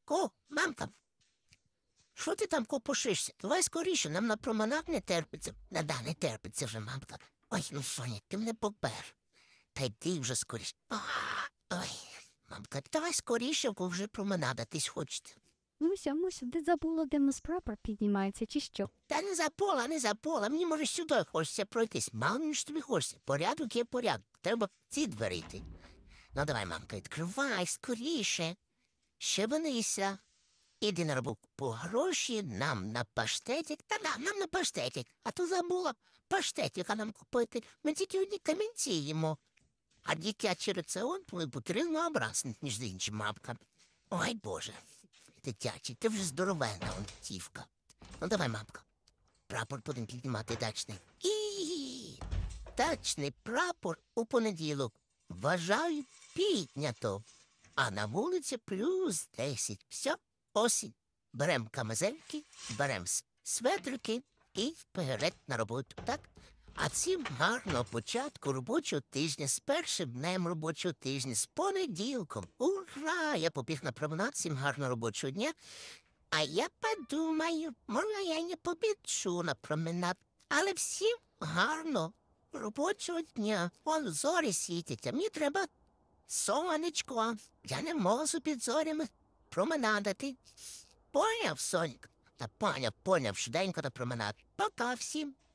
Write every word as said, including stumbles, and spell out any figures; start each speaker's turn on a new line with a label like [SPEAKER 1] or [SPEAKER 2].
[SPEAKER 1] Ко, мамка, що ти там копошишся? Давай скоріше, нам на променад не терпиться. Не да, не терпиться вже, мамка. Ой, ну Соня, ти мене попер. Та йди вже скоріше. А, ой, мамка, давай скоріше, бо вже променадатись хочете.
[SPEAKER 2] Муся, Муся, ти забула, де в нас прапор піднімається, чи що?
[SPEAKER 1] Та не запола, не запола, мені може сюди хочеться пройтись. Мало мені ж тобі хочеться. Порядок є порядок. Треба ці двері йти. Ну давай, мамка, відкривай скоріше. Щебенися. Іди на роботу по гроші, нам на паштетик. Та да, нам на паштетик. А то забула паштетика нам купити. Ми тільки одні камінці їмо. А дитячий раціон повинен бути різнообразний, ніж інші, мамка. Ой, Боже, дитячий, ти вже здоровенна, он тівка. Ну давай, мамка. Прапор будемо піднімати дачний. І дачний прапор у понеділок. Вважаю, піднято. А на вулиці плюс десять. Все, осінь. Берем камизельки, берем с- светрики і вперед на роботу, так? А цим гарного початку робочого тижня, з першим днем робочого тижня, з понеділком. Ура! Я побіг на променад, всім гарного робочого дня. А я подумаю, може, я не побіжу на променад, але всім гарно робочого дня. Вон зорі світять, а мені треба сонечко. Я не можу під зорями променадати. Поняв, Соньк? Та поняв, поняв, швиденько на променад. Пока всім.